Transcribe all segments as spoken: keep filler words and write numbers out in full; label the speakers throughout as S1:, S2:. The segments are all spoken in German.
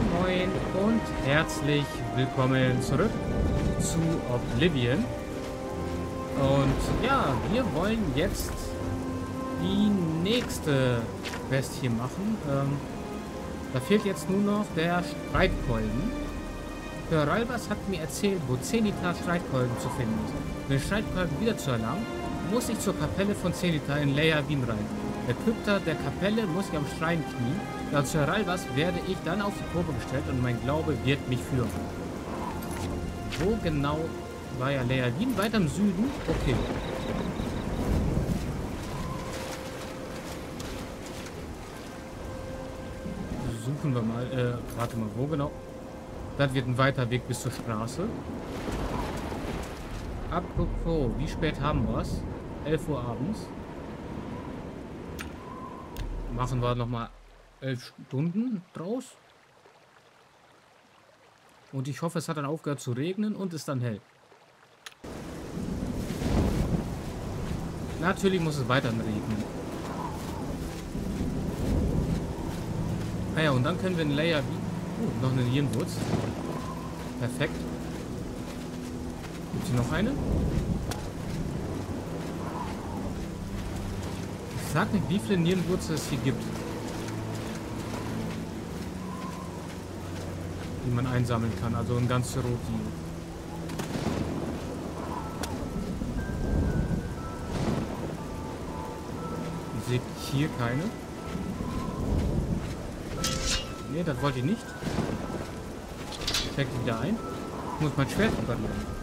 S1: Moin und herzlich willkommen zurück zu Oblivion. Und ja, wir wollen jetzt die nächste Quest hier machen. Ähm, da fehlt jetzt nur noch der Streitkolben. Der Ralbas hat mir erzählt, wo Zenithar Streitkolben zu finden ist. Um den Streitkolben wieder zu erlangen, muss ich zur Kapelle von Zenithar in Leia Wien rein. Der Krypta der Kapelle muss ich am Schrein knien. Laut Sir Ralbas werde ich dann auf die Probe gestellt und mein Glaube wird mich führen. Wo genau war ja Leia Wien? Weiter im Süden? Okay. Suchen wir mal. Äh, warte mal, wo genau? Das wird ein weiter Weg bis zur Straße. Apropos, wie spät haben wir es? elf Uhr abends. Machen wir nochmal elf Stunden draus. Und ich hoffe, es hat dann aufgehört zu regnen und ist dann hell. Natürlich muss es weiterhin regnen. Ah ja, und dann können wir in Leia wie... Oh, noch eine Nierwurz. Perfekt. Gibt es hier noch eine? Ich sag nicht, wie viele Nierenwurzeln es hier gibt. Die man einsammeln kann. Also ein ganzes Rot. Ich sehe hier keine. Ne, das wollte ich nicht. Steckt wieder ein. Ich muss mein Schwert reparieren.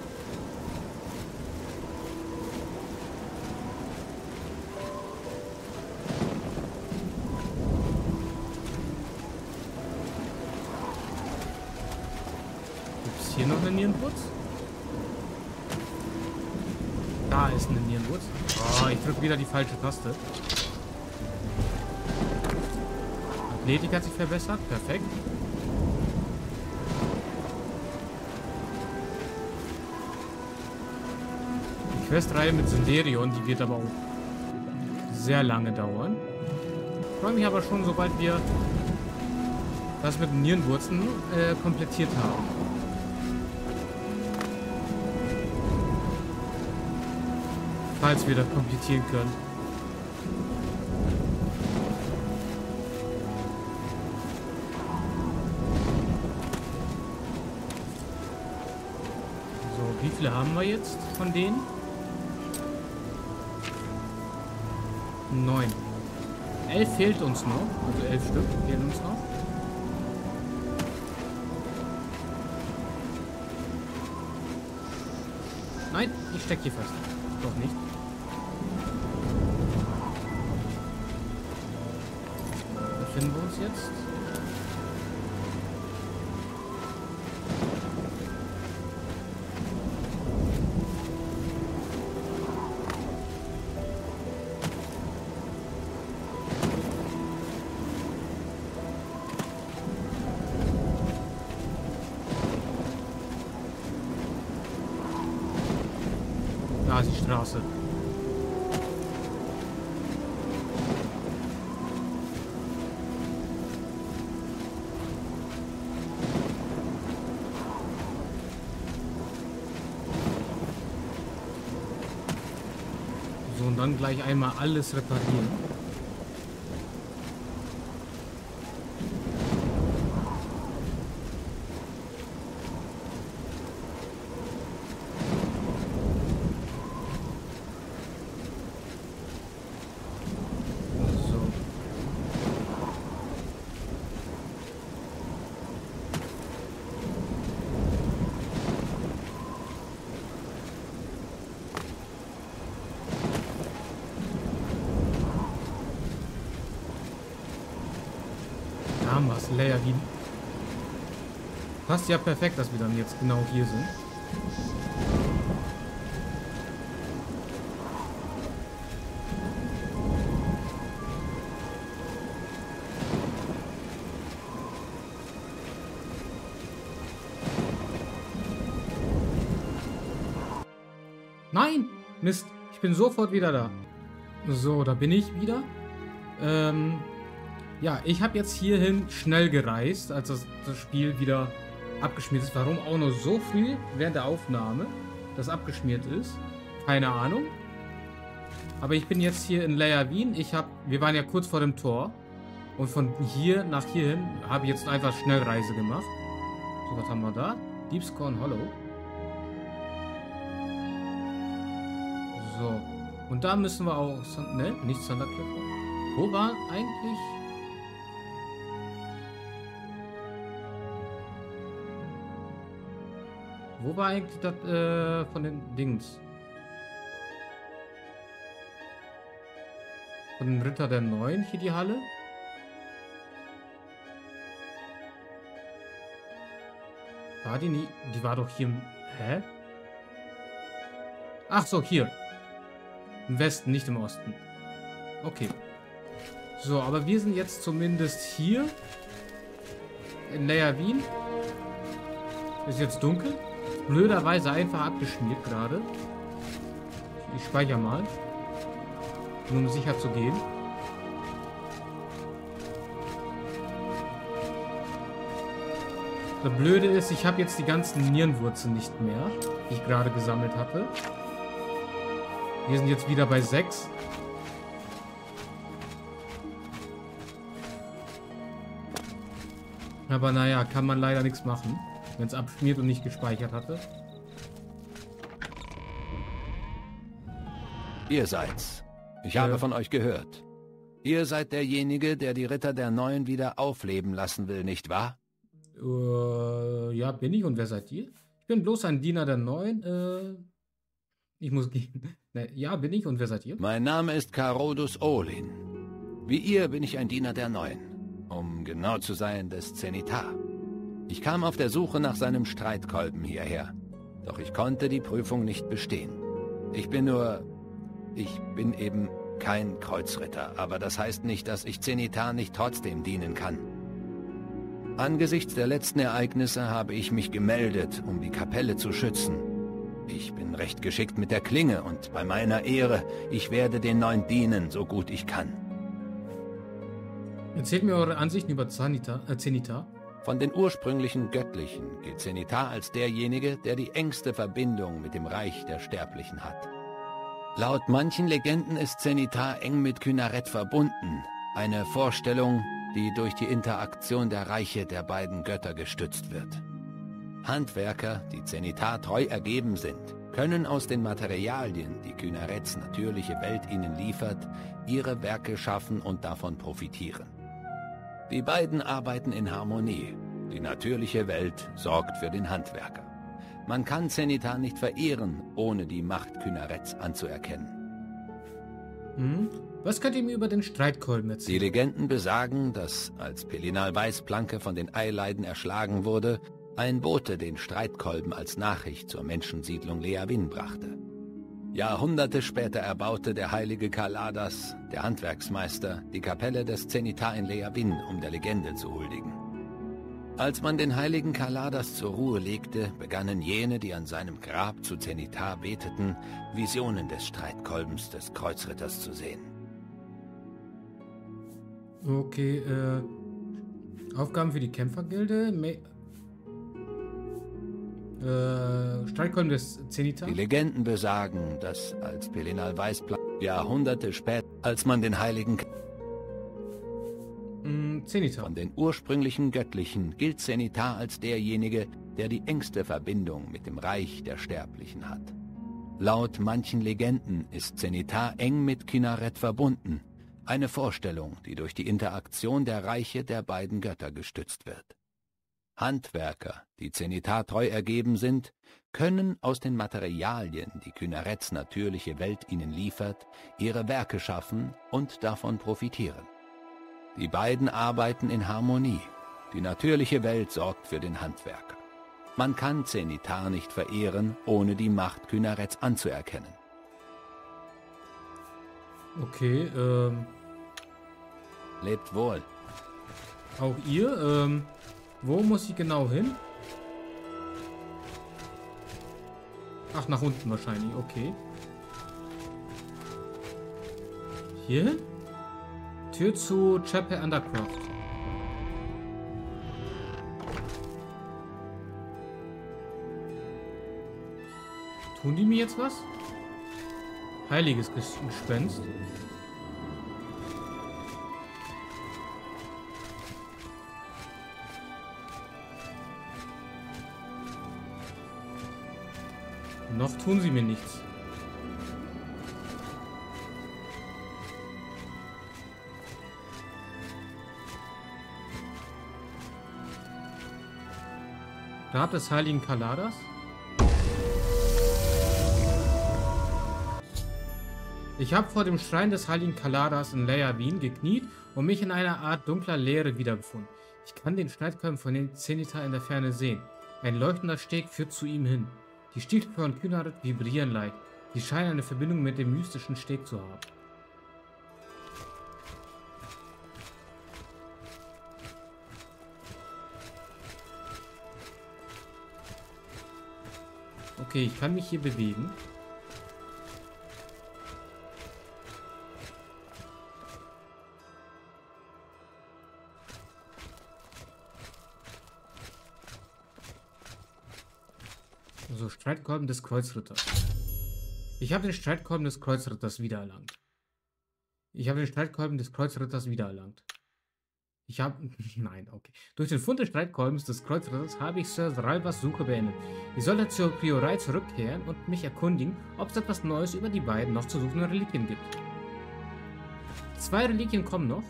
S1: Hier noch eine Nierenwurz? Da ist eine Nierenwurz. Oh, ich drücke wieder die falsche Taste. Athletik hat sich verbessert. Perfekt. Die Questreihe mit Senderion, die wird aber auch sehr lange dauern. Ich freue mich aber schon, sobald wir das mit den Nierenwurzen äh, komplettiert haben. Falls wir das komplettieren können. So, wie viele haben wir jetzt von denen? Neun. Elf fehlt uns noch. Also elf Stück fehlen uns noch. Nein, ich stecke hier fest. Doch nicht. Befinden wir uns jetzt? Da ist die Straße. So, und dann gleich einmal alles reparieren. Haben wir es, Leia Wien. Passt ja perfekt, dass wir dann jetzt genau hier sind. Nein! Mist, ich bin sofort wieder da. So, da bin ich wieder. Ähm, Ja, ich habe jetzt hierhin schnell gereist, als das, das Spiel wieder abgeschmiert ist. Warum auch nur so früh während der Aufnahme das abgeschmiert ist? Keine Ahnung. Aber ich bin jetzt hier in Leia Wien. Ich hab, wir waren ja kurz vor dem Tor. Und von hier nach hierhin habe ich jetzt einfach Schnellreise gemacht. So, was haben wir da? Deepscorn Hollow. So. Und da müssen wir auch... Ne, nicht Thundercliffe. Wo war eigentlich... Wo war eigentlich das äh, von den Dings? Von den Ritter der Neuen hier die Halle? War die nie? Die war doch hier im... Hä? Ach so, hier. Im Westen, nicht im Osten. Okay. So, aber wir sind jetzt zumindest hier. In Leia Wien. Ist jetzt dunkel. Blöderweise einfach abgeschmiert gerade. Ich speichere mal. Nur um sicher zu gehen. Das Blöde ist, ich habe jetzt die ganzen Nierenwurzeln nicht mehr, die ich gerade gesammelt hatte. Wir sind jetzt wieder bei sechs. Aber naja, kann man leider nichts machen, wenn es abschmiert und nicht gespeichert hatte.
S2: Ihr seid's. Ich
S1: Ja.
S2: habe von euch gehört. Ihr seid derjenige, der die Ritter der Neuen wieder aufleben lassen will, nicht wahr?
S1: Äh, ja, bin ich. Und wer seid ihr? Ich bin bloß ein Diener der Neuen. Äh, ich muss gehen. Ne, ja, bin ich. Und wer seid ihr?
S2: Mein Name ist Carodus Olin. Wie ihr bin ich ein Diener der Neuen. Um genau zu sein, des Zenitar. Ich kam auf der Suche nach seinem Streitkolben hierher. Doch ich konnte die Prüfung nicht bestehen. Ich bin nur... Ich bin eben kein Kreuzritter, aber das heißt nicht, dass ich Zenitar nicht trotzdem dienen kann. Angesichts der letzten Ereignisse habe ich mich gemeldet, um die Kapelle zu schützen. Ich bin recht geschickt mit der Klinge und bei meiner Ehre, ich werde den Neuen dienen, so gut ich kann.
S1: Erzählt mir eure Ansichten über Zenitar. Äh, Zenitar.
S2: Von den ursprünglichen Göttlichen gilt Zenitar als derjenige, der die engste Verbindung mit dem Reich der Sterblichen hat. Laut manchen Legenden ist Zenitar eng mit Kynareth verbunden, eine Vorstellung, die durch die Interaktion der Reiche der beiden Götter gestützt wird. Handwerker, die Zenitar treu ergeben sind, können aus den Materialien, die Kynareths natürliche Welt ihnen liefert, ihre Werke schaffen und davon profitieren. Die beiden arbeiten in Harmonie. Die natürliche Welt sorgt für den Handwerker. Man kann Zenitar nicht verehren, ohne die Macht Kynareths anzuerkennen.
S1: Hm? Was könnt ihr mir über den Streitkolben
S2: Die
S1: erzählen?
S2: Legenden besagen, dass, als Pelinal Weißplanke von den Eileiden erschlagen wurde, ein Bote den Streitkolben als Nachricht zur Menschensiedlung Leia Win brachte. Jahrhunderte später erbaute der heilige Kaladas, der Handwerksmeister, die Kapelle des Zenitar in Leia Win, um der Legende zu huldigen. Als man den heiligen Kaladas zur Ruhe legte, begannen jene, die an seinem Grab zu Zenitar beteten, Visionen des Streitkolbens des Kreuzritters zu sehen.
S1: Okay, äh... Aufgaben für die Kämpfergilde. Me äh, Streitkolben des Zenitar.
S2: Die Legenden besagen, dass als Pelinal Weißplanke Jahrhunderte später, als man den heiligen
S1: Mm, Zenitar.
S2: Von den ursprünglichen Göttlichen gilt Zenitar als derjenige, der die engste Verbindung mit dem Reich der Sterblichen hat. Laut manchen Legenden ist Zenitar eng mit Kynareth verbunden, eine Vorstellung, die durch die Interaktion der Reiche der beiden Götter gestützt wird. Handwerker, die Zenitar treu ergeben sind, können aus den Materialien, die Kynareths natürliche Welt ihnen liefert, ihre Werke schaffen und davon profitieren. Die beiden arbeiten in Harmonie. Die natürliche Welt sorgt für den Handwerker. Man kann Zenitar nicht verehren, ohne die Macht Kynareths anzuerkennen.
S1: Okay, ähm...
S2: Lebt wohl.
S1: Auch ihr, ähm... Wo muss ich genau hin? Ach, nach unten wahrscheinlich, okay. Hier hin? Tür zu Chapel Undercroft. Tun die mir jetzt was? Heiliges Gespenst. Noch tun sie mir nichts. Grab des heiligen Kaladas. Ich habe vor dem Schrein des heiligen Kaladas in Leia Wien gekniet und mich in einer Art dunkler Leere wiedergefunden. Ich kann den Streitkolben von den Zenithar in der Ferne sehen. Ein leuchtender Steg führt zu ihm hin. Die Stiefel von Kynaret vibrieren leicht. Sie scheinen eine Verbindung mit dem mystischen Steg zu haben. Okay, ich kann mich hier bewegen. So, Streitkolben des Kreuzritters. Ich habe den Streitkolben des Kreuzritters wiedererlangt. Ich habe den Streitkolben des Kreuzritters wiedererlangt. Ich habe... Nein, okay. Durch den Fund des Streitkolbens des Kreuzritters habe ich Sir Ralvas Suche beendet. Ich sollte zur Priorei zurückkehren und mich erkundigen, ob es etwas Neues über die beiden noch zu suchenden Reliquien gibt. Zwei Reliquien kommen noch.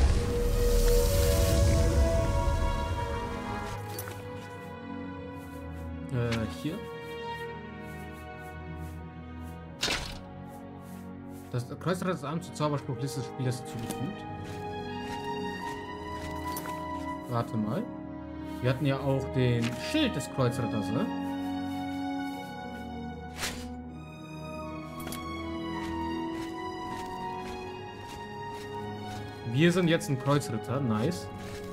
S1: Äh, hier. Das Kreuzritter ist Arm zur Zauberspruchliste des Spielers hinzugefügt. Warte mal. Wir hatten ja auch den Schild des Kreuzritters, ne? Wir sind jetzt ein Kreuzritter, nice.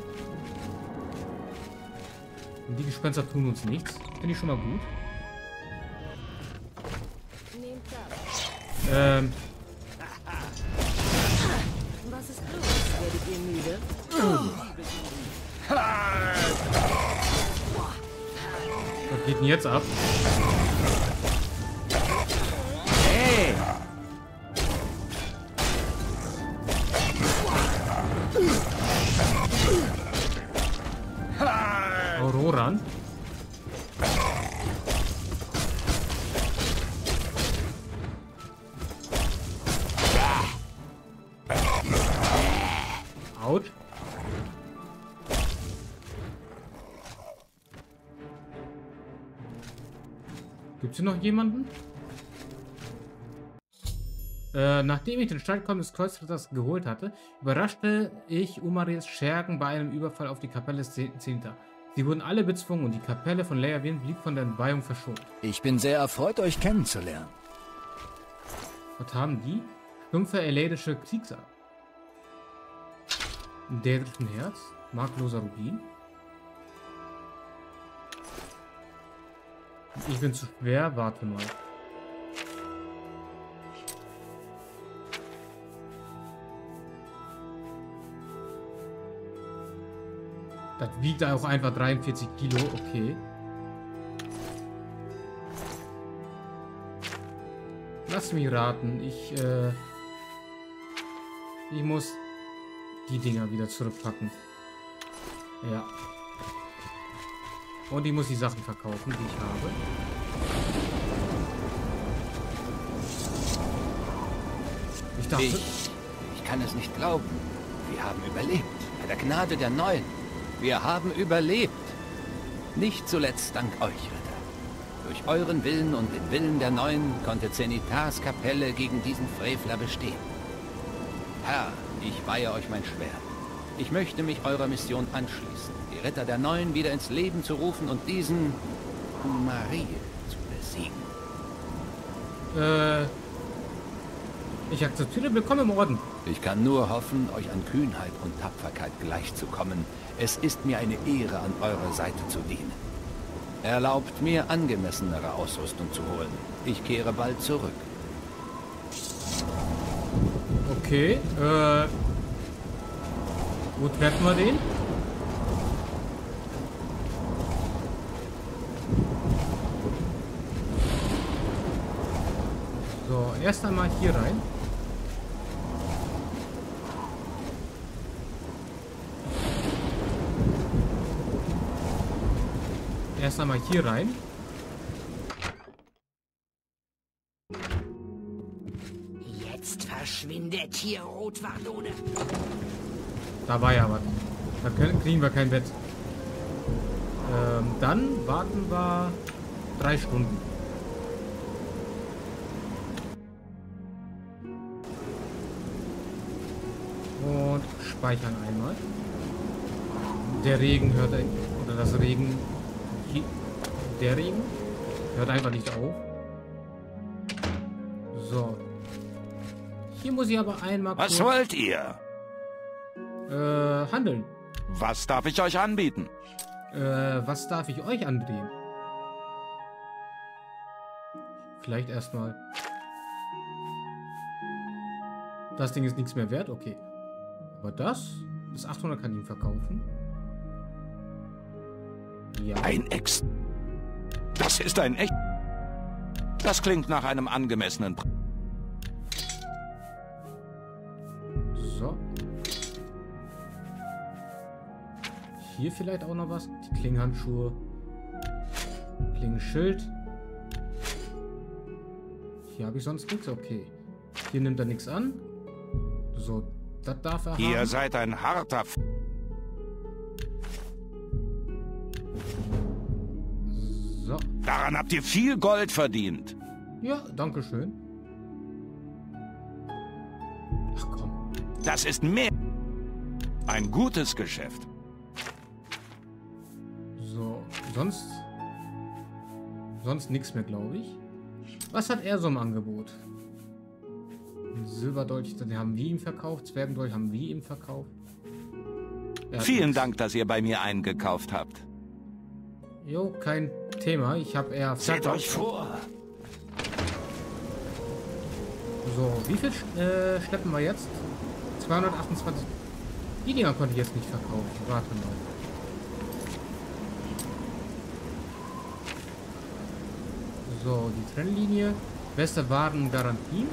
S1: Und die Gespenster tun uns nichts. Finde ich schon mal gut. Ähm.
S3: Was ist los? Werdet ihr müde?
S1: Was geht denn jetzt ab?
S2: Hey!
S1: Auroran? Autsch. Gibt es hier noch jemanden? Äh, nachdem ich den Streitkolben des Kreuzritters geholt hatte, überraschte ich Umaris Schergen bei einem Überfall auf die Kapelle des Zenithar. Sie wurden alle bezwungen und die Kapelle von Leia Wien blieb von der Entweihung verschont.
S4: Ich bin sehr erfreut, euch kennenzulernen.
S1: Was haben die? Stumpfe eledische Kriegsart. Ein dädrischen Herz. Markloser Rubin. Ich bin zu schwer. Warte mal. Das wiegt auch einfach dreiundvierzig Kilo. Okay. Lass mich raten. Ich, äh... Ich muss die Dinger wieder zurückpacken. Ja. Und ich muss die Sachen verkaufen, die ich habe. Ich dachte...
S2: Ich, ich kann es nicht glauben. Wir haben überlebt. Bei der Gnade der Neuen. Wir haben überlebt. Nicht zuletzt dank euch, Ritter. Durch euren Willen und den Willen der Neuen konnte Zenithars Kapelle gegen diesen Frevler bestehen. Herr, ich weihe euch mein Schwert. Ich möchte mich eurer Mission anschließen, die Ritter der Neuen wieder ins Leben zu rufen und diesen Marie zu besiegen.
S1: Äh... Ich akzeptiere Willkommen im Orden.
S2: Ich kann nur hoffen, euch an Kühnheit und Tapferkeit gleichzukommen. Es ist mir eine Ehre, an eurer Seite zu dienen. Erlaubt mir, angemessenere Ausrüstung zu holen. Ich kehre bald zurück.
S1: Okay, äh... Wo treffen wir den? So, erst einmal hier rein. Erst einmal hier rein.
S3: Jetzt verschwindet hier, Rotwardone.
S1: Da war ja was. Da können, kriegen wir kein Bett. Ähm, dann warten wir drei Stunden. Und speichern einmal. Der Regen hört, oder das Regen, der Regen hört einfach nicht auf. So. Hier muss ich aber einmal
S5: Was
S1: kurz,
S5: wollt ihr?
S1: äh, handeln.
S5: Was darf ich euch anbieten?
S1: Äh, was darf ich euch andrehen? Vielleicht erstmal. Das Ding ist nichts mehr wert, okay. Aber das? Bis achthundert kann ich ihm verkaufen. Ja.
S5: Ein Ex... Das ist ein echt... Das klingt nach einem angemessenen... Pre
S1: So. Hier vielleicht auch noch was. Die Klingenhandschuhe. Klingenschild. Hier habe ich sonst nichts. Okay. Hier nimmt er nichts an. So, das darf er
S5: Ihr
S1: haben.
S5: seid ein harter... F
S1: So.
S5: Daran habt ihr viel Gold verdient.
S1: Ja, danke schön. Ach komm.
S5: Das ist mehr... Ein gutes Geschäft.
S1: So, sonst... Sonst nichts mehr, glaube ich. Was hat er so im Angebot? Ein Silberdolch, den haben wir ihm verkauft. Zwergendolch haben wir ihm verkauft. Er hat
S5: Vielen
S1: nichts.
S5: Dank, dass ihr bei mir eingekauft habt.
S1: Jo, kein Thema. Ich habe eher...
S5: Seht euch vor.
S1: So, wie viel äh, schleppen wir jetzt? zweihundertachtundzwanzig. Die Dinger konnte ich jetzt nicht verkaufen. Warte mal. So, die Trennlinie. Beste Warengarantie.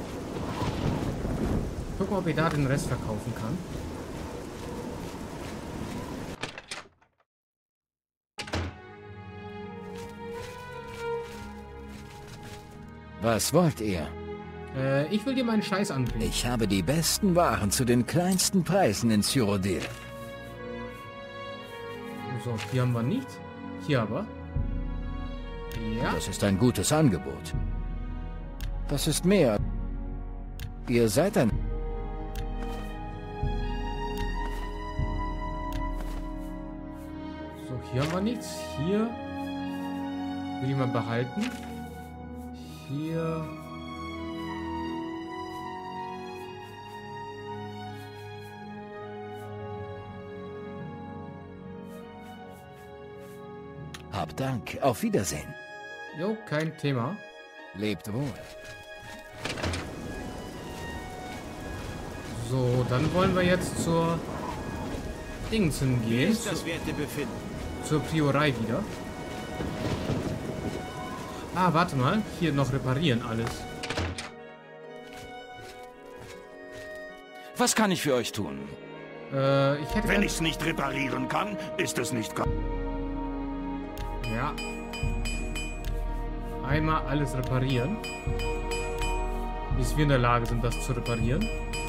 S1: Gucken, ob ich da den Rest verkaufen kann.
S4: Was wollt ihr?
S1: Äh, ich will dir meinen Scheiß anbieten.
S4: Ich habe die besten Waren zu den kleinsten Preisen in Cyrodiil.
S1: So, hier haben wir nichts. Hier aber. Ja.
S4: Das ist ein gutes Angebot. Das ist mehr. Ihr seid ein...
S1: So, hier haben wir nichts. Hier will ich mal behalten. Hier.
S4: Hab Dank. Auf Wiedersehen.
S1: Jo, kein Thema.
S4: Lebt wohl.
S1: So, dann wollen wir jetzt zur Dings hingehen. Zu,
S5: werte Befinden?
S1: zur Priorei wieder. Ah, warte mal. Hier noch reparieren alles.
S5: Was kann ich für euch tun?
S1: Äh, ich hätte...
S5: Wenn
S1: gern-
S5: ich's nicht reparieren kann, ist es nicht...
S1: Ja. Einmal alles reparieren. Bis wir in der Lage sind, das zu reparieren.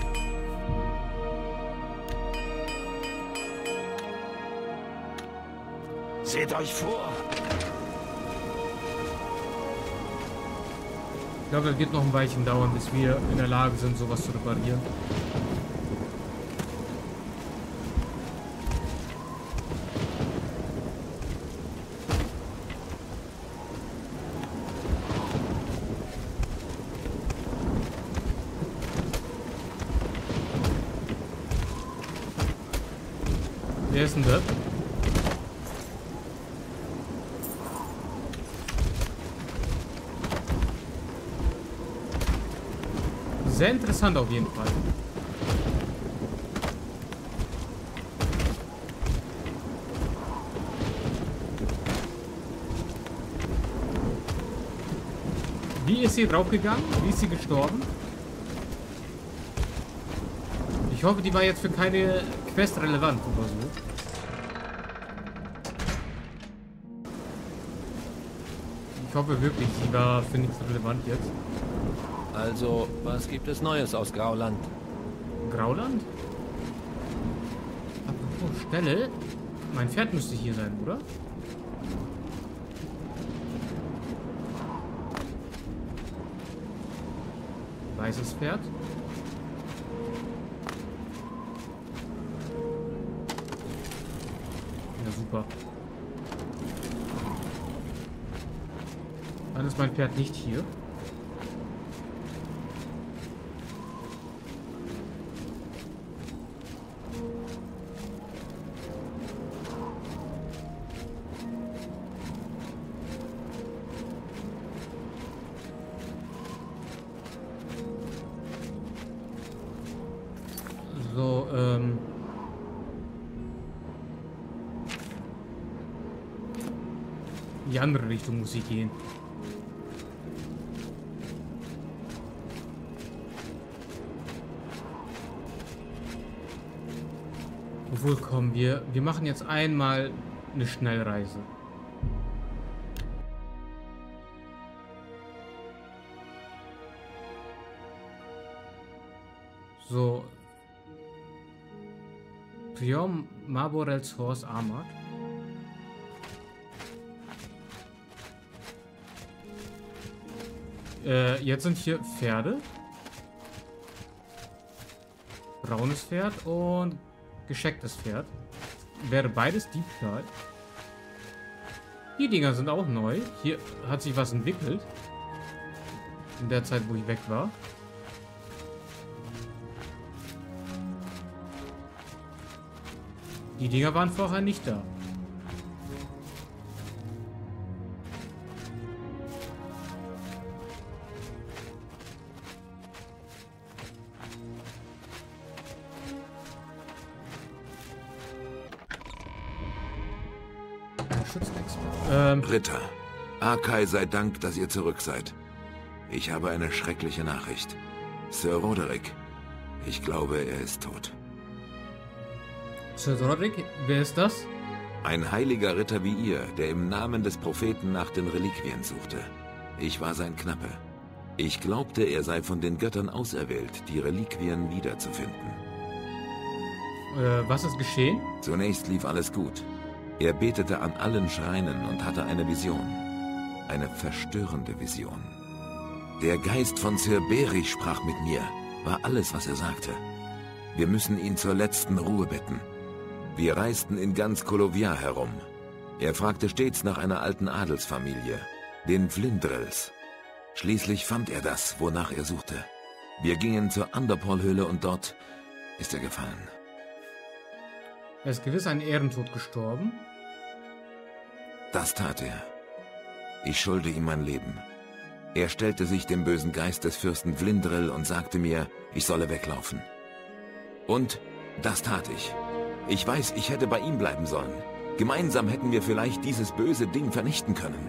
S5: Seht euch vor.
S1: Ich glaube, das wird noch ein Weilchen dauern, bis wir in der Lage sind, sowas zu reparieren. Wer ist denn das? Sehr interessant auf jeden Fall. Wie ist sie draufgegangen? Wie ist sie gestorben? Ich hoffe, die war jetzt für keine Quest relevant oder so. Ich hoffe wirklich, sie war für nichts relevant jetzt.
S2: Also, was gibt es Neues aus Grauland?
S1: Grauland? Apropos Stelle. Mein Pferd müsste hier sein, oder? Weißes Pferd. Ja, super. Dann ist mein Pferd nicht hier. So, ähm... in die andere Richtung muss ich gehen. Obwohl, komm, wir, wir machen jetzt einmal eine Schnellreise. So. Priom Marborels Horse Armored. Äh, jetzt sind hier Pferde. Braunes Pferd und geschecktes Pferd. Wäre beides Diebstahl. Die Dinger sind auch neu. Hier hat sich was entwickelt. In der Zeit, wo ich weg war. Die Dinger waren vorher nicht da. Ähm,
S6: Ritter, Arkai sei Dank, dass ihr zurück seid. Ich habe eine schreckliche Nachricht. Sir Roderick, ich glaube, er ist tot.
S1: Sir Roderick, wer ist das?
S6: Ein heiliger Ritter wie ihr, der im Namen des Propheten nach den Reliquien suchte. Ich war sein Knappe. Ich glaubte, er sei von den Göttern auserwählt, die Reliquien wiederzufinden.
S1: Äh, was ist geschehen?
S6: Zunächst lief alles gut. Er betete an allen Schreinen und hatte eine Vision. Eine verstörende Vision. Der Geist von Sir Berich sprach mit mir, war alles, was er sagte. Wir müssen ihn zur letzten Ruhe bitten. Wir reisten in ganz Kolovia herum. Er fragte stets nach einer alten Adelsfamilie, den Flindrels. Schließlich fand er das, wonach er suchte. Wir gingen zur Underpol-Höhle und dort ist er gefallen.
S1: Er ist gewiss ein Ehrentod gestorben.
S6: Das tat er. Ich schulde ihm mein Leben. Er stellte sich dem bösen Geist des Fürsten Flindrel und sagte mir, ich solle weglaufen. Und das tat ich. Ich weiß, ich hätte bei ihm bleiben sollen. Gemeinsam hätten wir vielleicht dieses böse Ding vernichten können.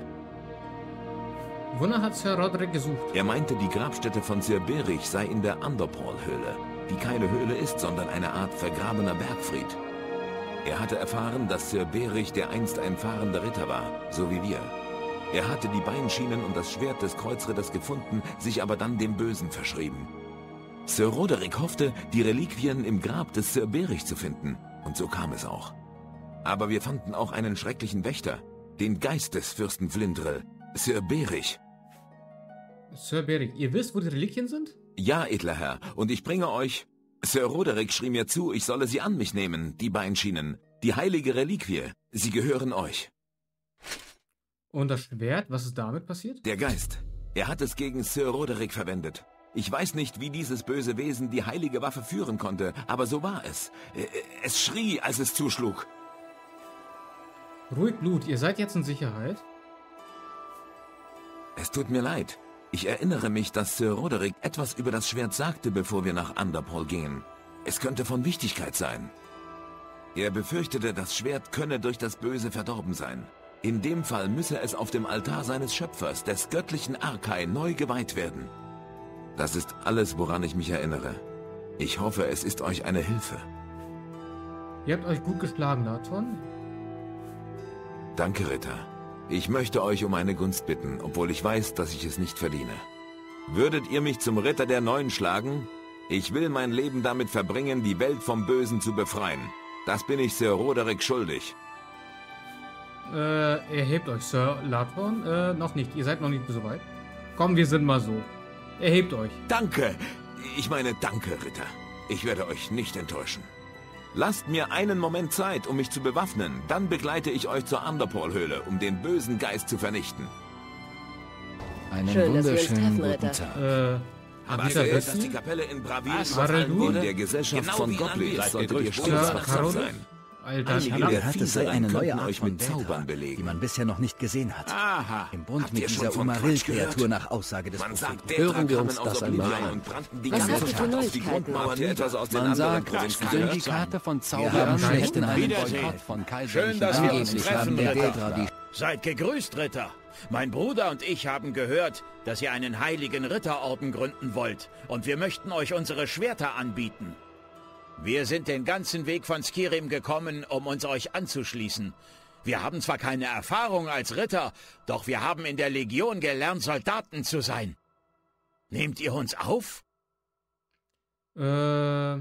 S1: Wonach hat Sir Roderick gesucht?
S6: Er meinte, die Grabstätte von Sir Berich sei in der Underpol-Höhle, die keine Höhle ist, sondern eine Art vergrabener Bergfried. Er hatte erfahren, dass Sir Berich der einst ein fahrender Ritter war, so wie wir. Er hatte die Beinschienen und das Schwert des Kreuzritters gefunden, sich aber dann dem Bösen verschrieben. Sir Roderick hoffte, die Reliquien im Grab des Sir Berich zu finden, und so kam es auch. Aber wir fanden auch einen schrecklichen Wächter, den Geist des Fürsten Flindrel, Sir Berich.
S1: Sir Berich, ihr wisst, wo die Reliquien sind?
S6: Ja, edler Herr, und ich bringe euch... Sir Roderick schrie mir zu, ich solle sie an mich nehmen, die Beinschienen, die heilige Reliquie, sie gehören euch.
S1: Und das Schwert, was ist damit passiert?
S6: Der Geist, er hat es gegen Sir Roderick verwendet. Ich weiß nicht, wie dieses böse Wesen die heilige Waffe führen konnte, aber so war es. Es schrie, als es zuschlug.
S1: Ruhig Blut, ihr seid jetzt in Sicherheit?
S6: Es tut mir leid. Ich erinnere mich, dass Sir Roderick etwas über das Schwert sagte, bevor wir nach Underpol gingen. Es könnte von Wichtigkeit sein. Er befürchtete, das Schwert könne durch das Böse verdorben sein. In dem Fall müsse es auf dem Altar seines Schöpfers, des göttlichen Arkai, neu geweiht werden. Das ist alles, woran ich mich erinnere. Ich hoffe, es ist euch eine Hilfe.
S1: Ihr habt euch gut geschlagen, Laton.
S6: Danke, Ritter. Ich möchte euch um eine Gunst bitten, obwohl ich weiß, dass ich es nicht verdiene. Würdet ihr mich zum Ritter der Neuen schlagen? Ich will mein Leben damit verbringen, die Welt vom Bösen zu befreien. Das bin ich Sir Roderick schuldig.
S1: Äh, erhebt euch, Sir Laton. Äh, noch nicht. Ihr seid noch nicht so weit. Komm, wir sind mal so. Erhebt euch.
S6: Danke! Ich meine, danke, Ritter. Ich werde euch nicht enttäuschen. Lasst mir einen Moment Zeit, um mich zu bewaffnen. Dann begleite ich euch zur Underpall-Höhle, um den bösen Geist zu vernichten.
S4: Einen
S7: Schön, dass wir uns
S4: wunderschönen
S7: treffen,
S4: guten
S7: Ritter.
S4: Tag.
S1: Äh,
S6: Habt ihr
S1: Avita
S6: gehört, dass die
S1: Bessi?
S6: Kapelle in Bravil
S1: Areldur?
S6: in der Gesellschaft
S5: Genau
S6: von
S5: wie in
S6: Gottlieb
S5: Anvil.
S6: solltet ihr
S1: Sir
S6: stets wachsam
S1: Carolus?
S6: sein.
S1: Alter,
S6: Einige
S1: Schnapp.
S6: der
S4: Gehört, es sei
S6: Fiese
S4: eine neue
S6: könnten
S4: Art
S6: euch
S4: von
S6: mit Zaubern
S4: Beltra,
S6: belegen.
S4: die man bisher noch nicht gesehen hat.
S5: Aha.
S4: Im Bund
S6: Habt
S4: mit
S6: ihr schon
S4: dieser
S6: von Quatsch
S4: Umaril-Kreatur
S6: gehört?
S4: nach Aussage des
S6: Man sagt,
S4: Propheten.
S6: Dädra
S8: Hören wir
S6: kamen
S8: uns
S6: aus
S8: das
S6: Olivia
S8: einmal an.
S6: und brannten die
S7: Was
S6: ganze
S7: habt ihr für
S6: Stadt auf die
S7: Neuigkeiten?
S6: Grundmauern. Habt ihr etwas aus den
S4: Man
S6: anderen
S4: sagt,
S6: Provinzen gehört?
S8: Syndikate von
S4: Wir
S8: Zauberern
S4: haben
S1: Schlechten
S4: schlechten einen
S5: Wiedersehen.
S4: Boykott von
S5: Schön,
S4: kaiserlichen
S5: dass wir uns
S4: Angeblich
S5: treffen,
S4: haben der
S5: Ritter.
S4: Dädra die
S9: Seid gegrüßt, Ritter. Mein Bruder und ich haben gehört, dass ihr einen heiligen Ritterorden gründen wollt, und wir möchten euch unsere Schwerter anbieten. Wir sind den ganzen Weg von Skirim gekommen, um uns euch anzuschließen. Wir haben zwar keine Erfahrung als Ritter, doch wir haben in der Legion gelernt, Soldaten zu sein. Nehmt ihr uns auf?
S1: Äh,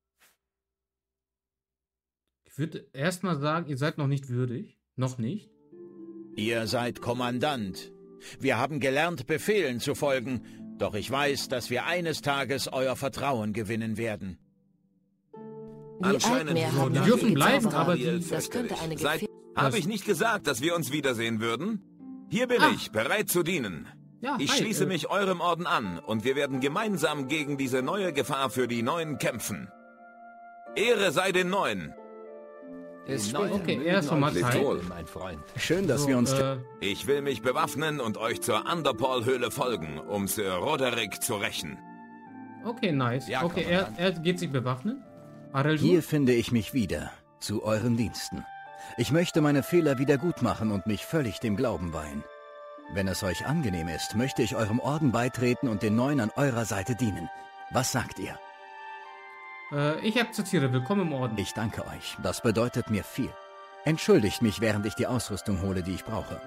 S1: ich würde erstmal sagen, ihr seid noch nicht würdig. Noch nicht.
S9: Ihr seid Kommandant. Wir haben gelernt, Befehlen zu folgen, doch ich weiß, dass wir eines Tages euer Vertrauen gewinnen werden.
S7: Die
S6: Anscheinend
S7: Altmeer
S6: so
S7: haben
S1: die
S7: noch
S1: dürfen
S7: viele
S1: bleiben,
S7: Zauberer.
S1: aber die-
S7: Das könnte eine
S6: Seid,
S7: Gefähr-
S6: habe ich nicht gesagt, dass wir uns wiedersehen würden? Hier bin
S1: Ah.
S6: ich, bereit zu dienen.
S1: Ja,
S6: Ich
S1: hi,
S6: schließe
S1: äh,
S6: mich eurem Orden an und wir werden gemeinsam gegen diese neue Gefahr für die Neuen kämpfen. Ehre sei den Neuen.
S4: Es
S8: Neuen
S1: Okay,
S8: mögen
S1: er ist schon mal
S8: euch
S1: Teil.
S8: wohl, mein Freund.
S4: Schön, dass
S1: so,
S4: wir uns...
S1: äh,
S6: Ich will mich bewaffnen und euch zur Underpall-Höhle folgen, um Sir Roderick zu rächen.
S1: okay, nice.
S8: Ja,
S1: okay, er,
S8: Kommandant.
S1: er geht sich bewaffnen. Areldur?
S4: Hier finde ich mich wieder, zu euren Diensten. Ich möchte meine Fehler wieder gut machen und mich völlig dem Glauben weihen. Wenn es euch angenehm ist, möchte ich eurem Orden beitreten und den Neuen an eurer Seite dienen. Was sagt ihr?
S1: Äh, ich akzeptiere. Willkommen im Orden.
S4: Ich danke euch. Das bedeutet mir viel. Entschuldigt mich, während ich die Ausrüstung hole, die ich brauche.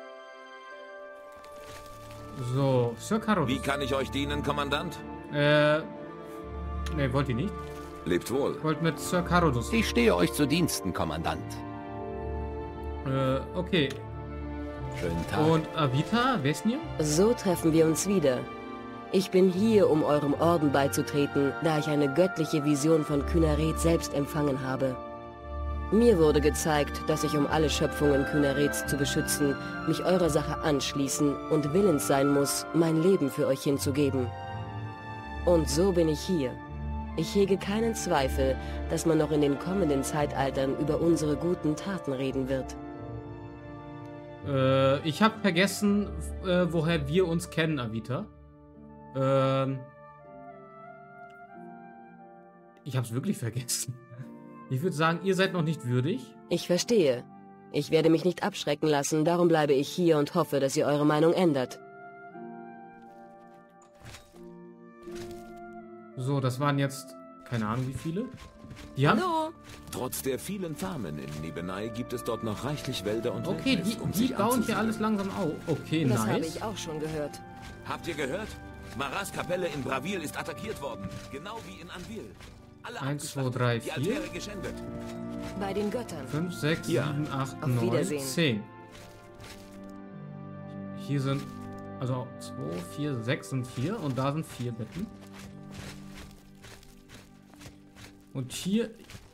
S1: So, Sir Carolus.
S6: Wie kann ich euch dienen, Kommandant?
S1: Äh, ne, wollt ihr nicht?
S6: Lebt wohl.
S1: Wollt mit Sir Carolus.
S8: Ich stehe euch zu Diensten, Kommandant.
S1: Äh, okay.
S8: Schönen Tag.
S1: Und Avita, Vesnir?
S7: So treffen wir uns wieder. Ich bin hier, um eurem Orden beizutreten, da ich eine göttliche Vision von Kynareth selbst empfangen habe. Mir wurde gezeigt, dass ich, um alle Schöpfungen Kynareths zu beschützen, mich eurer Sache anschließen und willens sein muss, mein Leben für euch hinzugeben. Und so bin ich hier. Ich hege keinen Zweifel, dass man noch in den kommenden Zeitaltern über unsere guten Taten reden wird.
S1: Äh, ich habe vergessen, äh, woher wir uns kennen, Avita. Ähm. Ich hab's wirklich vergessen. Ich würde sagen, ihr seid noch nicht würdig.
S7: Ich verstehe. Ich werde mich nicht abschrecken lassen, darum bleibe ich hier und hoffe, dass ihr eure Meinung ändert.
S1: So, das waren jetzt keine Ahnung wie viele. Die haben.
S7: Hallo?
S6: Trotz der vielen Farmen in Nibenai gibt es dort noch reichlich Wälder und
S1: Okay,
S6: Wildnis,
S1: die,
S6: um
S1: die
S6: sich
S1: bauen hier
S6: anzusiedeln.
S1: alles langsam auf. Okay,
S7: Das habe
S1: nice.
S7: ich auch schon gehört.
S6: Habt ihr gehört? Maras Kapelle in Bravil ist attackiert worden. Genau wie in Anvil. Alle
S1: Eins, zwei,
S6: abgeschlachtet,
S1: drei,
S6: die
S1: vier.
S6: Altäre geschändet.
S7: Bei den Göttern.
S1: fünf, sechs,
S6: Ja.
S1: sieben, acht,
S7: Auf
S1: neun,
S7: Wiedersehen.
S1: zehn. Hier sind, also zwei, vier, sechs sind hier und da sind vier Betten. Und hier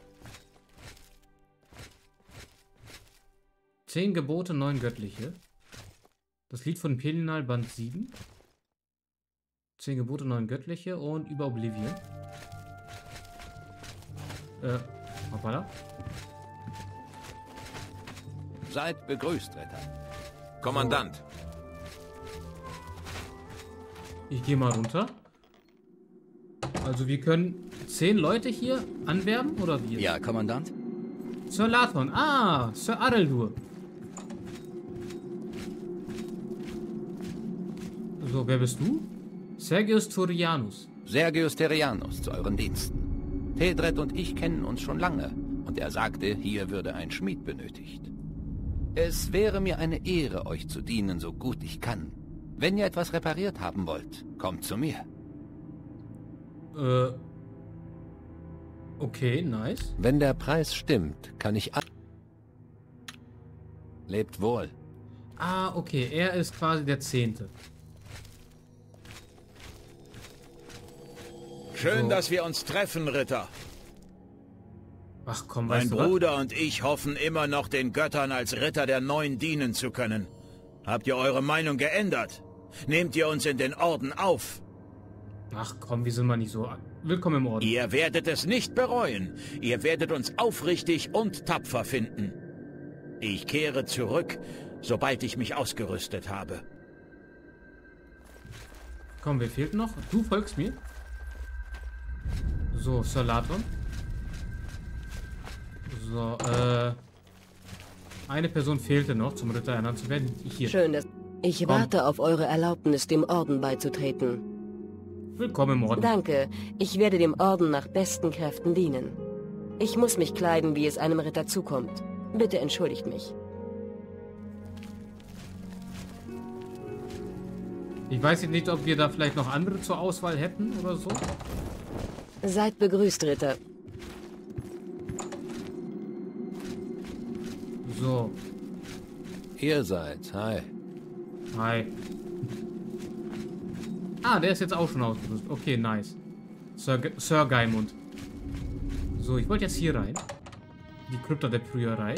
S1: zehn Gebote, neun göttliche. Das Lied von Pelinal, Band sieben. Zehn Gebote, neun göttliche und über Oblivion. Äh, hoppala.
S8: Seid begrüßt, Ritter.
S6: Kommandant,
S1: Ich gehe mal runter. Also wir können zehn Leute hier anwerben, oder wie?
S4: Ja, Kommandant?
S1: Sir Lathon. Ah, Sir Areldur. So, wer bist du? Sergius Turianus.
S2: Sergius Terianus, zu euren Diensten. Tedret und ich kennen uns schon lange, und er sagte, hier würde ein Schmied benötigt. Es wäre mir eine Ehre, euch zu dienen, so gut ich kann. Wenn ihr etwas repariert haben wollt, kommt zu mir.
S1: Äh. Okay, nice.
S2: Wenn der Preis stimmt, kann ich... Lebt wohl.
S1: Ah, okay, er ist quasi der Zehnte.
S9: Schön,
S1: So.
S9: dass wir uns treffen, Ritter.
S1: Ach komm,
S9: Mein
S1: weißt du was?
S9: Bruder und ich hoffen immer noch, den Göttern als Ritter der Neuen dienen zu können. Habt ihr eure Meinung geändert? Nehmt ihr uns in den Orden auf?
S1: Ach komm, wir sind mal nicht so... Willkommen im Orden.
S9: Ihr werdet es nicht bereuen. Ihr werdet uns aufrichtig und tapfer finden. Ich kehre zurück, sobald ich mich ausgerüstet habe.
S1: Komm, wer fehlt noch? Du folgst mir. So, Sir Latron. So, äh... eine Person fehlte noch, zum Ritter ernannt zu werden. Hier.
S7: Schön, dass... Ich
S1: Komm.
S7: warte auf eure Erlaubnis, dem Orden beizutreten.
S1: Willkommen im Orden.
S7: Danke. Ich werde dem Orden nach besten Kräften dienen. Ich muss mich kleiden, wie es einem Ritter zukommt. Bitte entschuldigt mich.
S1: Ich weiß jetzt nicht, ob wir da vielleicht noch andere zur Auswahl hätten oder so.
S7: Seid begrüßt, Ritter.
S1: So,
S2: Ihr seid, hi.
S1: hi. Ah, der ist jetzt auch schon ausgerüstet. Okay, nice. Sir, Ge Sir Gaimund. So, ich wollte jetzt hier rein. Die Krypta der Prieurei.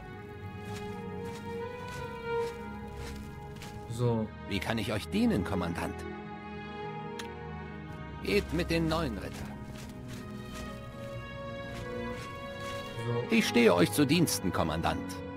S1: So.
S2: Wie kann ich euch dienen, Kommandant? Geht mit den neuen Ritter.
S1: So.
S2: Ich stehe euch zu Diensten, Kommandant.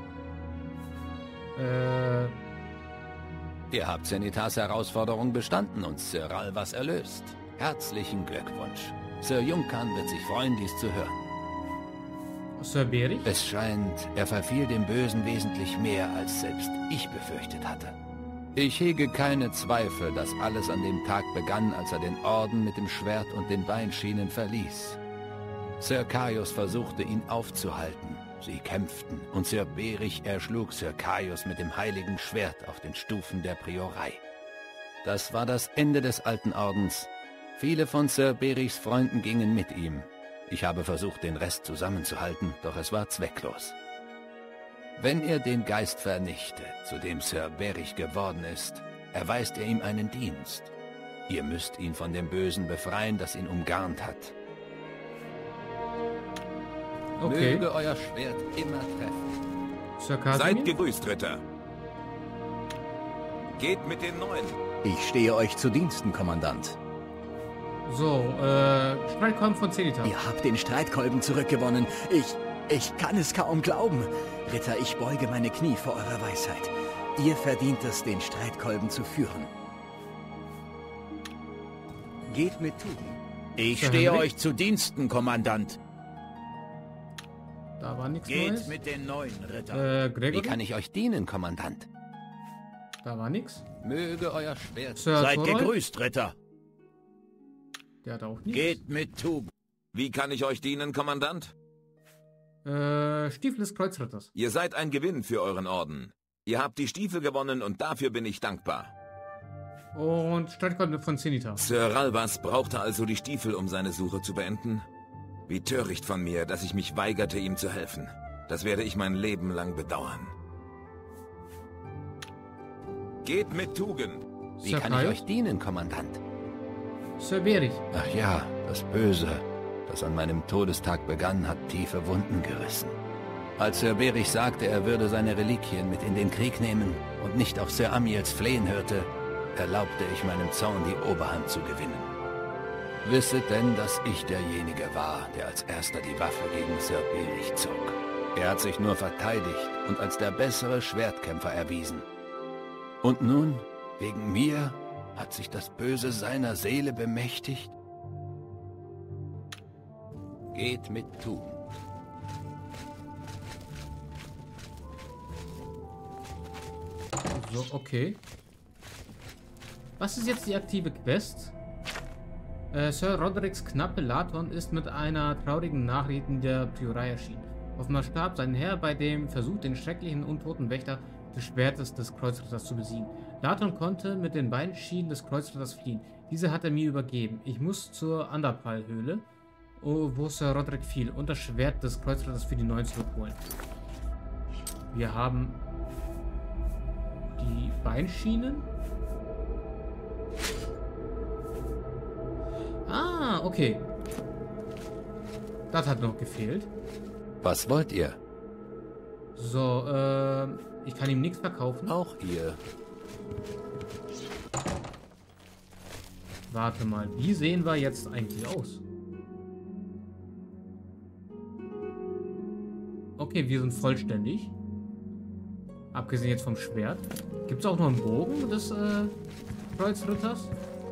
S1: Äh.
S2: Ihr habt Zenithars Herausforderung bestanden und Sir Ralvas erlöst. Herzlichen Glückwunsch. Sir Junkan wird sich freuen, dies zu hören.
S1: Sir Berich?
S2: Es scheint, er verfiel dem Bösen wesentlich mehr, als selbst ich befürchtet hatte. Ich hege keine Zweifel, dass alles an dem Tag begann, als er den Orden mit dem Schwert und den Beinschienen verließ. Sir Caius versuchte, ihn aufzuhalten. Sie kämpften, und Sir Berich erschlug Sir Caius mit dem heiligen Schwert auf den Stufen der Priorei. Das war das Ende des alten Ordens. Viele von Sir Berichs Freunden gingen mit ihm. Ich habe versucht, den Rest zusammenzuhalten, doch es war zwecklos. Wenn er den Geist vernichtet, zu dem Sir Berich geworden ist, erweist er ihm einen Dienst. Ihr müsst ihn von dem Bösen befreien, das ihn umgarnt hat.
S1: Okay.
S2: Möge euer Schwert immer treffen.
S1: Sir Casimir?
S6: Seid gegrüßt, Ritter. Geht mit den Neuen.
S4: Ich stehe euch zu Diensten, Kommandant.
S1: So, äh, Streitkolben von Zenithar.
S4: Ihr habt den Streitkolben zurückgewonnen. Ich, ich kann es kaum glauben. Ritter, ich beuge meine Knie vor eurer Weisheit. Ihr verdient es, den Streitkolben zu führen. Geht mit Tugend.
S9: Ich
S1: Sir
S9: stehe
S1: Henry?
S9: euch zu Diensten, Kommandant.
S1: Da war nichts
S9: Geht
S1: Neues.
S9: mit den neuen Ritter.
S1: Äh, Gregory?
S2: Wie kann ich euch dienen, Kommandant?
S1: Da war nichts.
S2: Möge euer Schwert...
S1: Sir
S9: Seid
S1: Thorold?
S9: gegrüßt, Ritter.
S1: Der hat auch nichts.
S9: Geht mit Tugend.
S6: Wie kann ich euch dienen, Kommandant?
S1: Äh, Stiefel des Kreuzritters.
S6: Ihr seid ein Gewinn für euren Orden. Ihr habt die Stiefel gewonnen und dafür bin ich dankbar.
S1: Und Streitkolben von Zenithar.
S6: Sir Ralvas brauchte also die Stiefel, um seine Suche zu beenden? Wie töricht von mir, dass ich mich weigerte, ihm zu helfen. Das werde ich mein Leben lang bedauern. Geht mit Tugend.
S2: Wie
S1: Sir
S2: kann ich
S1: Caius?
S2: euch dienen, Kommandant?
S1: Sir Berich.
S2: Ach ja, das Böse, das an meinem Todestag begann, hat tiefe Wunden gerissen. Als Sir Berich sagte, er würde seine Reliquien mit in den Krieg nehmen und nicht auf Sir Amiels Flehen hörte, erlaubte ich meinem Zorn die Oberhand zu gewinnen. Wisset denn, dass ich derjenige war, der als erster die Waffe gegen Sir Berich zog. Er hat sich nur verteidigt und als der bessere Schwertkämpfer erwiesen. Und nun, wegen mir, hat sich das Böse seiner Seele bemächtigt? Geht mit Tugend.
S1: So, okay. Was ist jetzt die aktive Quest? Äh, Sir Rodericks Knappe Laton ist mit einer traurigen Nachricht in der Priorei erschienen. Offenbar starb sein Herr bei dem Versuch, den schrecklichen untoten Wächter des Schwertes des Kreuzritters zu besiegen. Laton konnte mit den beiden Schienen des Kreuzritters fliehen. Diese hat er mir übergeben. Ich muss zur Underpal-Höhle, wo Sir Roderick fiel, und das Schwert des Kreuzritters für die neuen zurückholen. Wir haben die Beinschienen. Ah, okay. Das hat noch gefehlt.
S2: Was wollt ihr?
S1: So, äh, ich kann ihm nichts verkaufen.
S2: Auch ihr.
S1: Warte mal, wie sehen wir jetzt eigentlich aus? Okay, wir sind vollständig. Abgesehen jetzt vom Schwert. Gibt es auch noch einen Bogen des äh, Kreuzritters?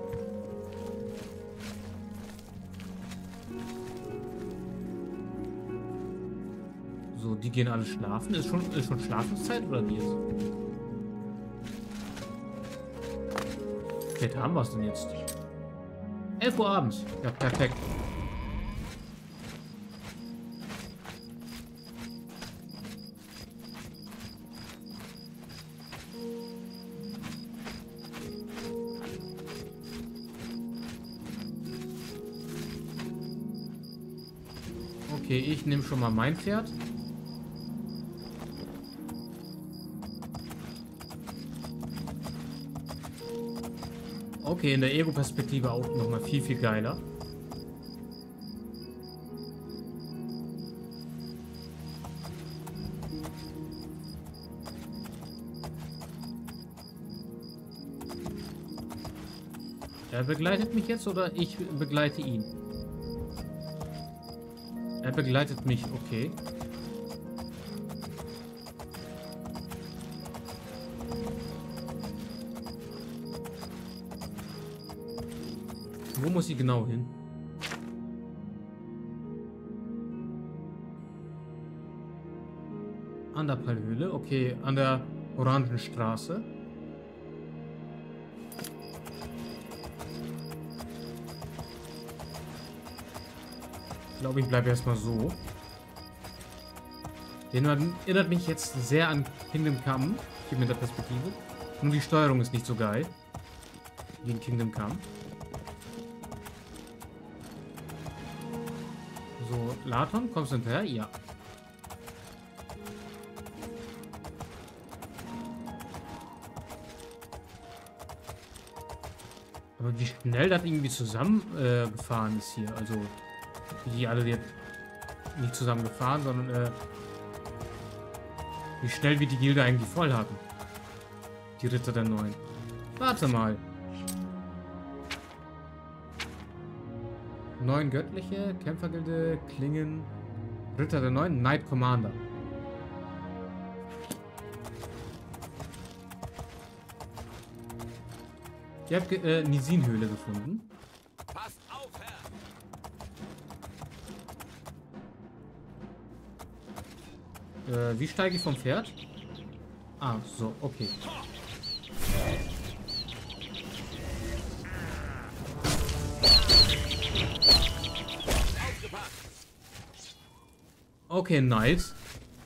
S1: So, die gehen alle schlafen. Ist schon, ist schon Schlafenszeit oder wie ist? Okay, haben wir es denn jetzt? elf Uhr abends. Ja, perfekt. Okay, ich nehme schon mal mein Pferd. Okay, in der Ego-Perspektive auch nochmal viel, viel geiler. Er begleitet mich jetzt oder ich begleite ihn? Er begleitet mich, okay. Wo muss sie genau hin? An der Palhöhle, okay, an der Orangenstraße. Ich glaube, ich bleibe erstmal so. Den erinnert mich jetzt sehr an Kingdom Come, hier mit der Perspektive. Nur die Steuerung ist nicht so geil wie in Kingdom Come. So, Laton, kommst du hinterher? Ja. Aber wie schnell das irgendwie zusammengefahren äh, gefahren ist hier. Also, die alle jetzt nicht zusammen gefahren, sondern äh, wie schnell wir die Gilde eigentlich voll hatten. Die Ritter der Neuen. Warte mal. Neun Göttliche, Kämpfergilde, Klingen, Ritter der Neuen, Knight Commander. Ich habe äh, Nisin-Höhle gefunden.
S5: Passt auf,
S1: Herr! Äh, wie steige ich vom Pferd? Ah, so, okay. Okay, nice.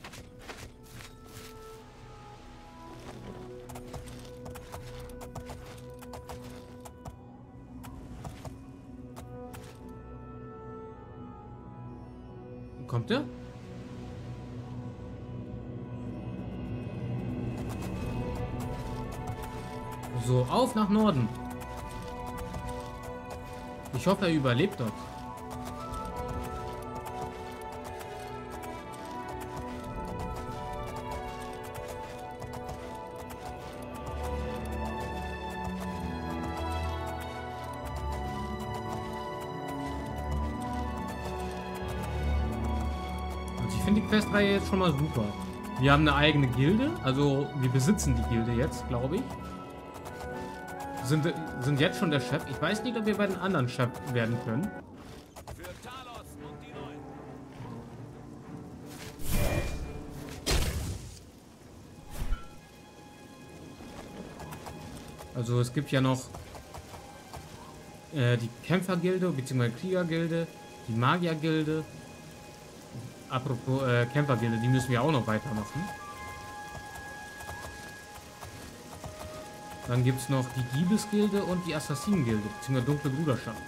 S1: Kommt er? So, auf nach Norden. Ich hoffe, er überlebt dort. Ich finde die Questreihe jetzt schon mal super. Wir haben eine eigene Gilde, also wir besitzen die Gilde jetzt, glaube ich. Sind, sind jetzt schon der Chef. Ich weiß nicht, ob wir bei den anderen Chef werden können.
S5: Für Talos und die Neuen.
S1: Also es gibt ja noch äh, die Kämpfergilde bzw. Kriegergilde, die Magiergilde. Apropos äh, Kämpfergilde, die müssen wir auch noch weitermachen. Dann gibt es noch die Diebesgilde und die Assassinengilde bzw. Dunkle Bruderschaft.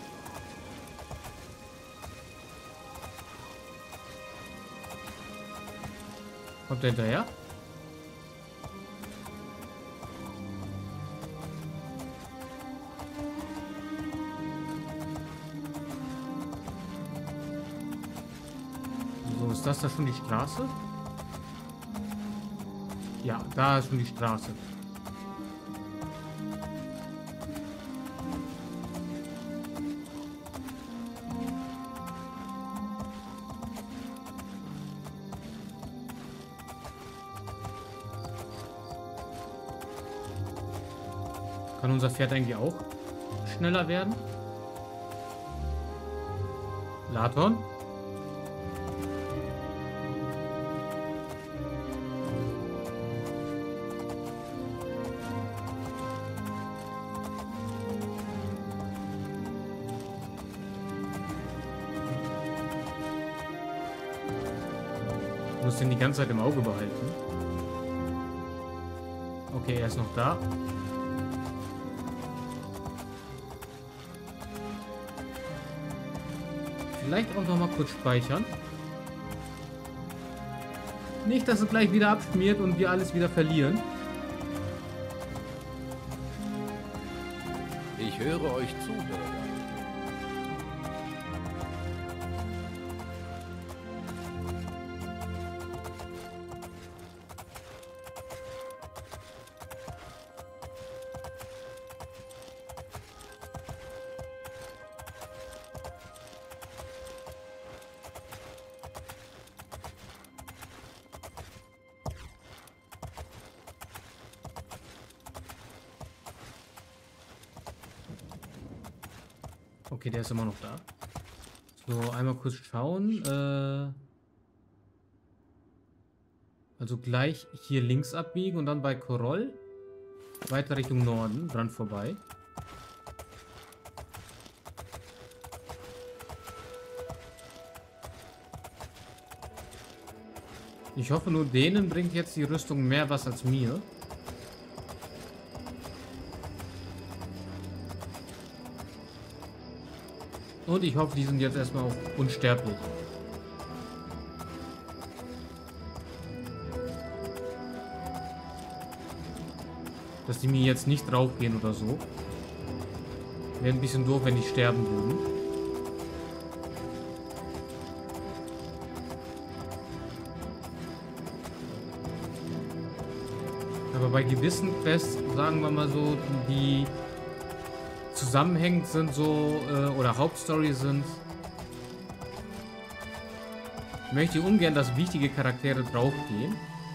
S1: Kommt der hinterher? So, ist das da schon die Straße? Ja, da ist schon die Straße. Kann unser Pferd eigentlich auch schneller werden? Laton? Ich muss den die ganze Zeit im Auge behalten. Okay, er ist noch da. Vielleicht auch noch mal kurz speichern. Nicht, dass es gleich wieder abschmiert und wir alles wieder verlieren.
S8: Ich höre euch zu, Bürger.
S1: Okay, der ist immer noch da. So, einmal kurz schauen. Äh also gleich hier links abbiegen und dann bei Koroll weiter Richtung Norden, dran vorbei. Ich hoffe, nur denen bringt jetzt die Rüstung mehr was als mir. Und ich hoffe, die sind jetzt erstmal auch unsterblich. Dass die mir jetzt nicht draufgehen oder so. Wäre ein bisschen doof, wenn die sterben würden. Aber bei gewissen Quests, sagen wir mal so, die zusammenhängend sind so äh, oder Hauptstory sind, möchte ich ungern, dass wichtige Charaktere draufgehen.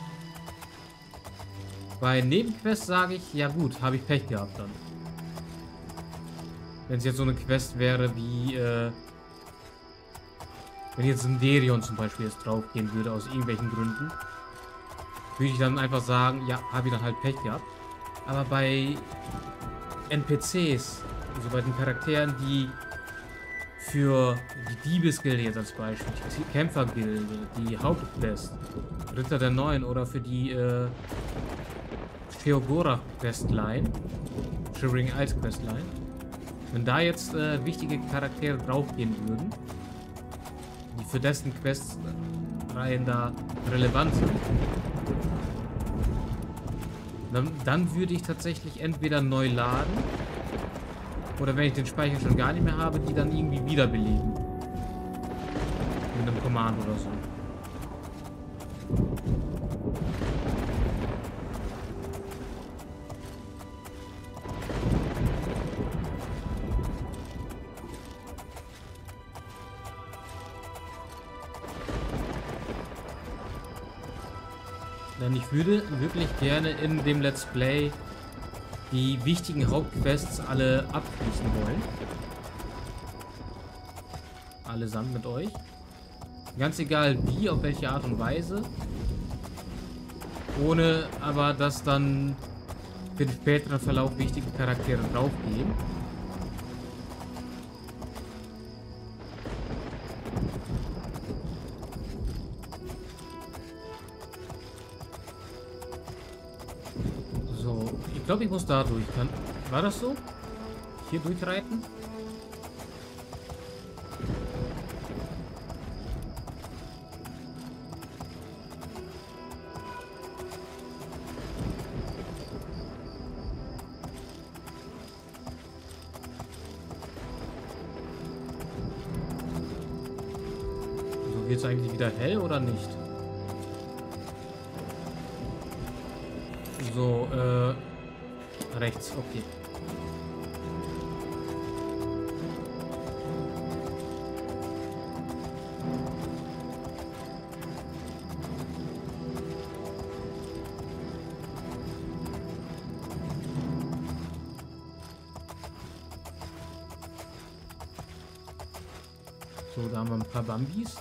S1: Bei Nebenquests sage ich, ja gut, habe ich Pech gehabt dann. Wenn es jetzt so eine Quest wäre wie äh, wenn jetzt Sinderion zum Beispiel jetzt draufgehen würde aus irgendwelchen Gründen, würde ich dann einfach sagen, ja, habe ich dann halt Pech gehabt. Aber bei N P Cs, also bei den Charakteren, die für die Diebesgilde jetzt als Beispiel, die Kämpfergilde, die Hauptquest, Ritter der Neuen oder für die äh, Sheogorath Questline, Shivering Isles Questline, wenn da jetzt äh, wichtige Charaktere draufgehen würden, die für dessen Questreihen da relevant sind, dann, dann würde ich tatsächlich entweder neu laden oder wenn ich den Speicher schon gar nicht mehr habe, die dann irgendwie wiederbeleben. Mit einem Command oder so. Denn ich würde wirklich gerne in dem Let's Play die wichtigen Hauptquests alle abschließen wollen. Allesamt mit euch. Ganz egal wie, auf welche Art und Weise. Ohne aber, dass dann für den späteren Verlauf wichtige Charaktere draufgehen. So, ich glaube, ich muss da durch. Kann, war das so? Hier durchreiten? So, wird es eigentlich wieder hell oder nicht? So, äh, rechts, okay. So, da haben wir ein paar Bambis.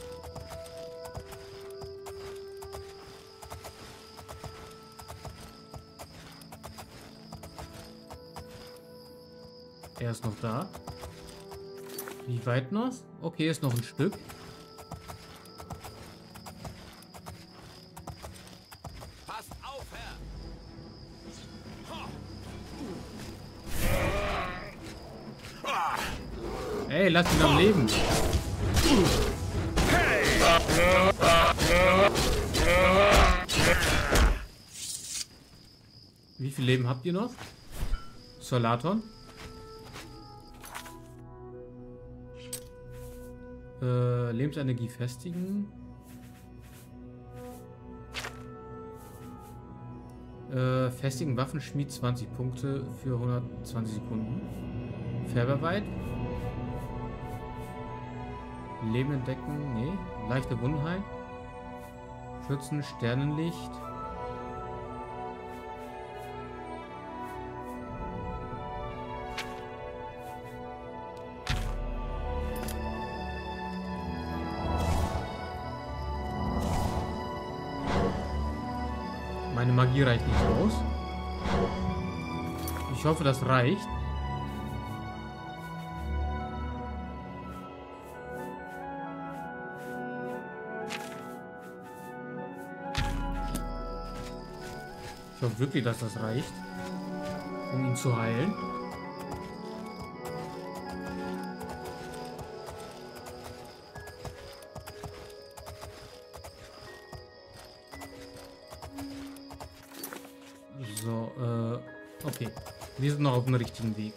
S1: Er ist noch da. Wie weit noch? Okay, ist noch ein Stück.
S6: Passt auf, Herr!
S1: Ey, lass ihn am Leben. Wie viel Leben habt ihr noch? Solaton? Äh, Lebensenergie festigen. Äh, festigen Waffenschmied zwanzig Punkte für hundertzwanzig Sekunden. Färberweit. Leben entdecken. Nee. Leichte Wundenheit. Schützen. Sternenlicht. Meine Magie reicht nicht aus. Ich hoffe, das reicht. Ich hoffe wirklich, dass das reicht, um ihn zu heilen. So, äh, okay. Wir sind noch auf dem richtigen Weg.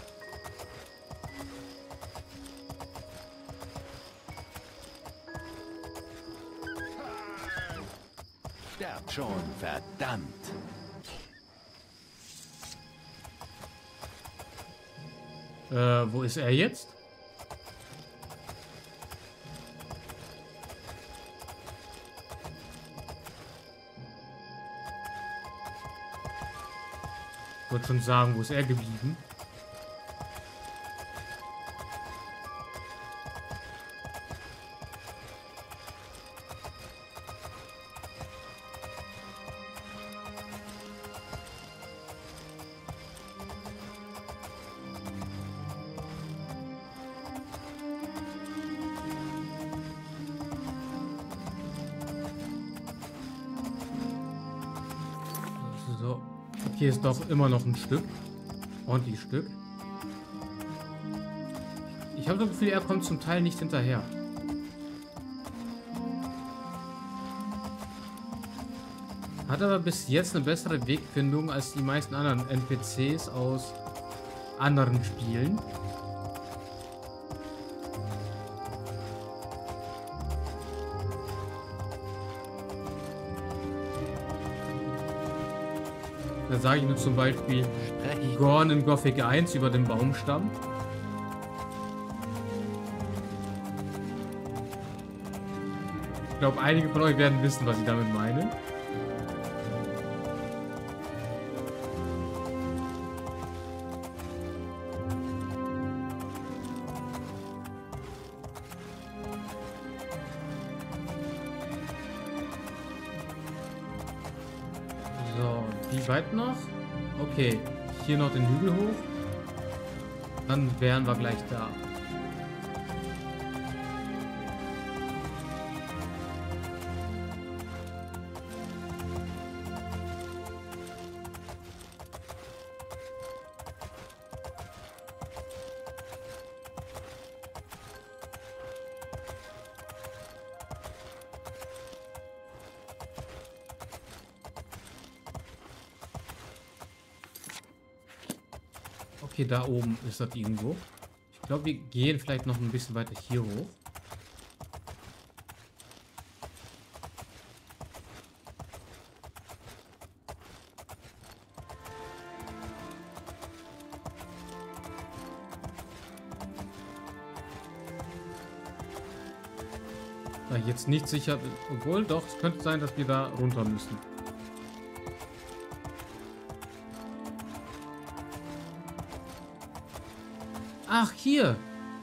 S2: Sterbt schon, verdammt.
S1: Äh, wo ist er jetzt? Ich wollte schon sagen, wo ist er geblieben? So. Hier ist doch immer noch ein Stück. Ordentlich Stück. Ich habe das Gefühl, er kommt zum Teil nicht hinterher. Hat aber bis jetzt eine bessere Wegfindung als die meisten anderen N P Cs aus anderen Spielen. Da sage ich mir zum Beispiel Gorn in Gothic eins über den Baumstamm. Ich glaube, einige von euch werden wissen, was ich damit meine. So, wie weit noch? Okay, hier noch den Hügel hoch. Dann wären wir gleich da. Okay, da oben ist das irgendwo. Ich glaube, wir gehen vielleicht noch ein bisschen weiter hier hoch. Da ich jetzt nicht sicher, obwohl doch, es könnte sein, dass wir da runter müssen. Ach, hier.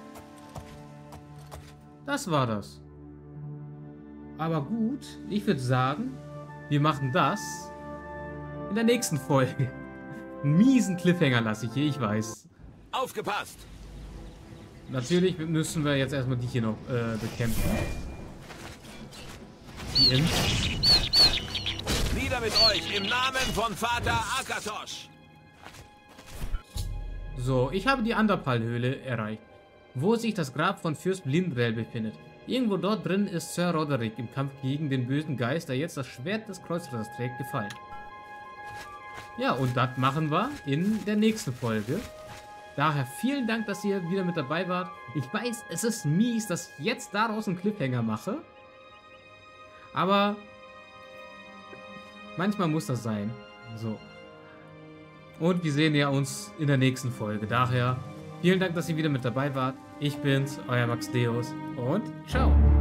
S1: Das war das. Aber gut, ich würde sagen, wir machen das in der nächsten Folge. Einen miesen Cliffhanger lasse ich hier, ich weiß.
S6: Aufgepasst!
S1: Natürlich müssen wir jetzt erstmal die hier noch äh, bekämpfen. Die Imp.
S6: Nieder mit euch im Namen von Vater Akatosh!
S1: So, ich habe die Underpal-Höhle erreicht, wo sich das Grab von Fürst Blindrel befindet. Irgendwo dort drin ist Sir Roderick im Kampf gegen den bösen Geist, der jetzt das Schwert des Kreuzritters trägt, gefallen. Ja, und das machen wir in der nächsten Folge. Daher vielen Dank, dass ihr wieder mit dabei wart. Ich weiß, es ist mies, dass ich jetzt daraus einen Cliffhanger mache. Aber manchmal muss das sein. So. Und wir sehen ja uns in der nächsten Folge. Daher vielen Dank, dass ihr wieder mit dabei wart. Ich bin's, euer Max Deus und ciao.